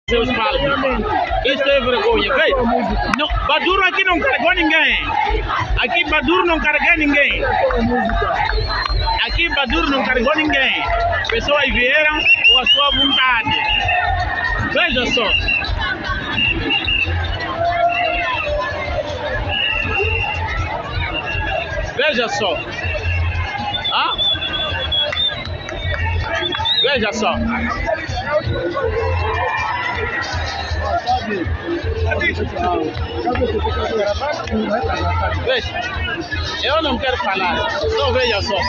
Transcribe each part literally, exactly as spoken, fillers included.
Seus palmos. Isso é vergonha. Vê? Não, Baduro aqui não carregou ninguém. Aqui Baduro não carregou ninguém. Aqui Baduro não carregou ninguém. Pessoas vieram com a sua vontade. Veja só. Veja só. Ah? Veja só. Veja, eu não quero falar, só veja só.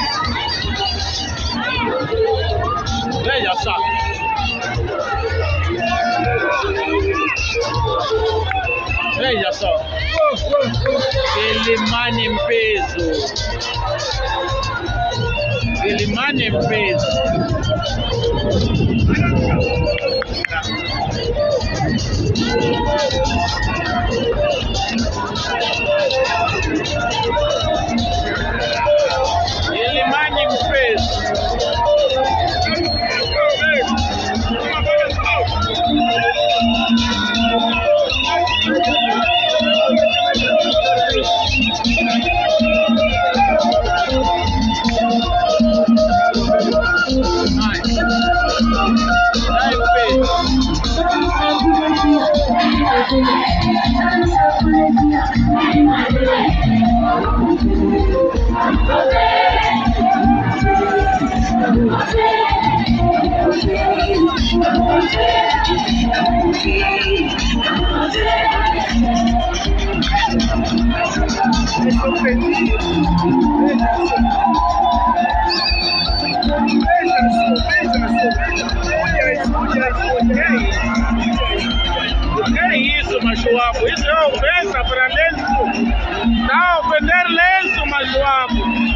Veja só. Veja só. Quelimane em peso. Quelimane em peso. Quelimane em peso. Que isso, machuabo? Isso é ofensa para lenço. Está a ofender lenço, machuabo.